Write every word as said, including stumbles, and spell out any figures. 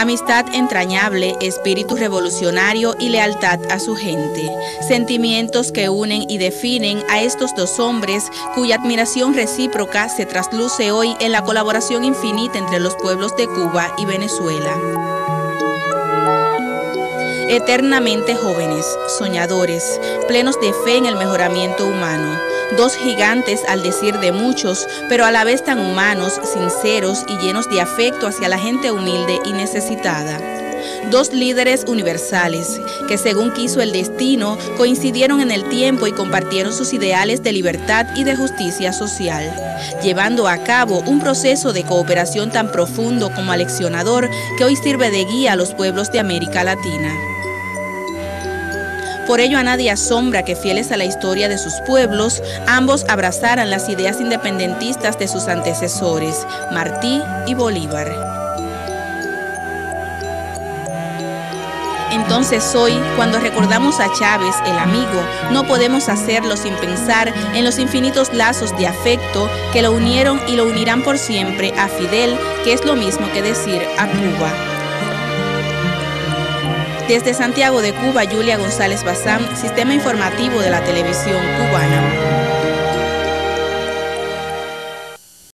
Amistad entrañable, espíritu revolucionario y lealtad a su gente. Sentimientos que unen y definen a estos dos hombres cuya admiración recíproca se trasluce hoy en la colaboración infinita entre los pueblos de Cuba y Venezuela. Eternamente jóvenes, soñadores, plenos de fe en el mejoramiento humano. Dos gigantes al decir de muchos, pero a la vez tan humanos, sinceros y llenos de afecto hacia la gente humilde y necesitada. Dos líderes universales que, según quiso el destino, coincidieron en el tiempo y compartieron sus ideales de libertad y de justicia social, llevando a cabo un proceso de cooperación tan profundo como aleccionador que hoy sirve de guía a los pueblos de América Latina. Por ello a nadie asombra que, fieles a la historia de sus pueblos, ambos abrazaran las ideas independentistas de sus antecesores, Martí y Bolívar. Entonces hoy, cuando recordamos a Chávez, el amigo, no podemos hacerlo sin pensar en los infinitos lazos de afecto que lo unieron y lo unirán por siempre a Fidel, que es lo mismo que decir a Cuba. Desde Santiago de Cuba, Yulia González Bazán, Sistema Informativo de la Televisión Cubana.